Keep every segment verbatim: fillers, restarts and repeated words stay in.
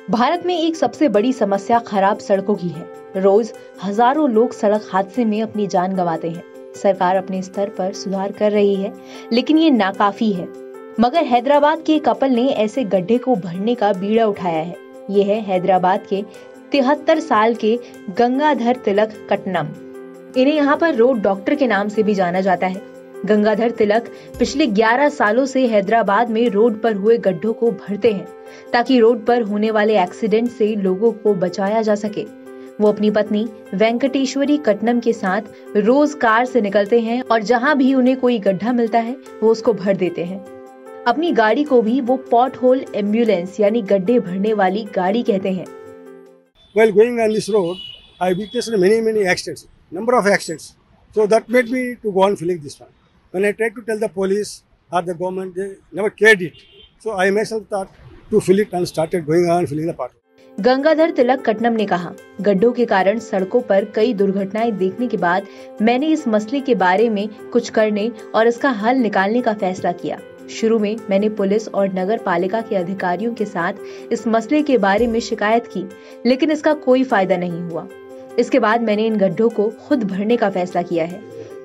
भारत में एक सबसे बड़ी समस्या खराब सड़कों की है। रोज हजारों लोग सड़क हादसे में अपनी जान गंवाते हैं। सरकार अपने स्तर पर सुधार कर रही है, लेकिन ये नाकाफी है। मगर हैदराबाद के कपल ने ऐसे गड्ढे को भरने का बीड़ा उठाया है। ये है हैदराबाद के तिहत्तर साल के गंगाधर तिलक कटनम। इन्हें यहाँ पर रोड डॉक्टर के नाम से भी जाना जाता है। गंगाधर तिलक पिछले ग्यारह सालों से हैदराबाद में रोड पर हुए गड्ढों को भरते हैं, ताकि रोड पर होने वाले एक्सीडेंट से लोगों को बचाया जा सके। वो अपनी पत्नी वेंकटेश्वरी कटनम के साथ रोज कार से निकलते हैं और जहां भी उन्हें कोई गड्ढा मिलता है वो उसको भर देते हैं। अपनी गाड़ी को भी वो पॉट होल एम्बुलेंस यानी गड्ढे भरने वाली गाड़ी कहते हैं। While going on this road, I witnessed many many accidents, number of accidents. So that made me to go on filling this one. When I tried to tell the police or the government, they never cared it. So I myself thought to fill it and started going on filling the part. Gangadhar Tilak कटनम ने कहा, गड्ढों के कारण सड़कों पर कई दुर्घटनाएं देखने के बाद मैंने इस मसले के बारे में कुछ करने और इसका हल निकालने का फैसला किया। शुरू में मैंने पुलिस और नगर पालिका के अधिकारियों के साथ इस मसले के बारे में शिकायत की, लेकिन इसका कोई फायदा नहीं हुआ। इसके बाद मैंने इन गड्ढों को खुद भरने का फैसला किया है।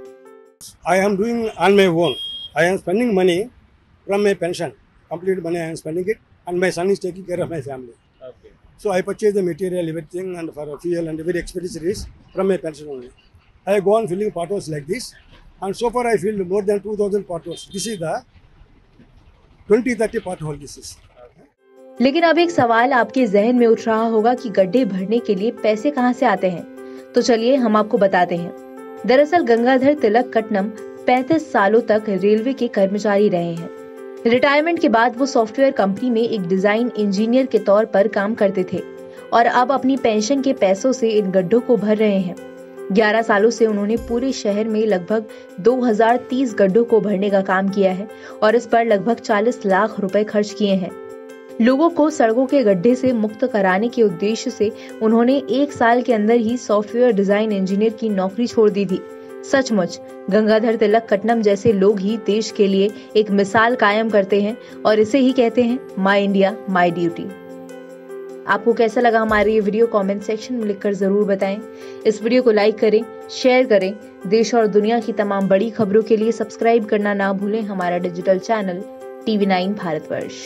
I am doing on my own. I am spending money from my pension. Complete money I am spending it, and my son is taking care of my family. Okay. So I purchase the material, everything, and for fuel and every expenditure is from my pension only. I go on filling potholes like this, and so far I filled more than two thousand potholes. This is the twenty thirty pothole. This is. लेकिन अब एक सवाल आपके जहन में उठ रहा होगा कि गड्ढे भरने के लिए पैसे कहां से आते हैं। तो चलिए हम आपको बताते हैं। दरअसल गंगाधर तिलक कटनम पैंतीस सालों तक रेलवे के कर्मचारी रहे हैं। रिटायरमेंट के बाद वो सॉफ्टवेयर कंपनी में एक डिजाइन इंजीनियर के तौर पर काम करते थे और अब अपनी पेंशन के पैसों से इन गड्ढों को भर रहे हैं। ग्यारह सालों से उन्होंने पूरे शहर में लगभग दो हज़ार तीस गड्ढों को भरने का काम किया है और इस पर लगभग चालीस लाख रुपए खर्च किए हैं। लोगों को सड़कों के गड्ढे से मुक्त कराने के उद्देश्य से उन्होंने एक साल के अंदर ही सॉफ्टवेयर डिजाइन इंजीनियर की नौकरी छोड़ दी थी। सचमुच गंगाधर तिलक कटनम जैसे लोग ही देश के लिए एक मिसाल कायम करते हैं और इसे ही कहते हैं माय इंडिया माय ड्यूटी। आपको कैसा लगा हमारी ये वीडियो कमेंट सेक्शन में लिखकर जरूर बताएं। इस वीडियो को लाइक करें, शेयर करें। देश और दुनिया की तमाम बड़ी खबरों के लिए सब्सक्राइब करना ना भूलें हमारा digital channel TV nine Bharatvarsh.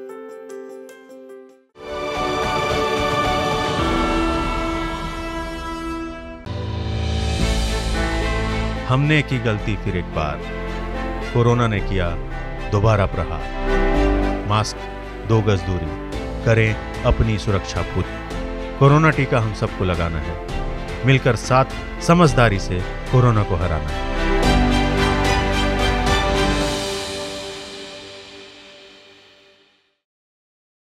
हमने की गलती फिर एक बार, कोरोना ने किया दोबारा प्रहार। मास्क, दो गज दूरी, करें अपनी सुरक्षा पूरी। कोरोना टीका हम सबको लगाना है, मिलकर साथ समझदारी से कोरोना को हराना है।